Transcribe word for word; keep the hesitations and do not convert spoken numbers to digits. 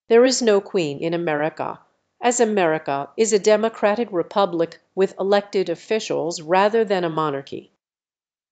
There is no queen in America, as America is a democratic republic with elected officials rather than a monarchy.